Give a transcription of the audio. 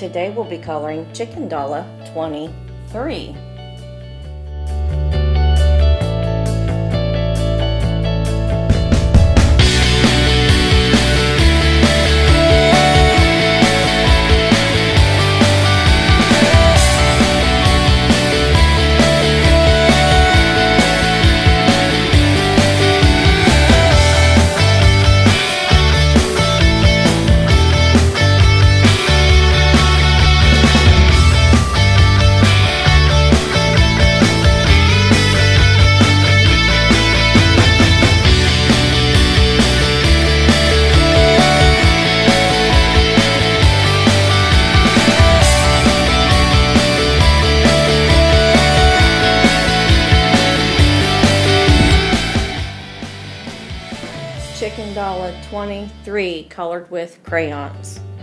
today we'll be coloring ChickenDala 23. ChickenDala 23 colored with crayons.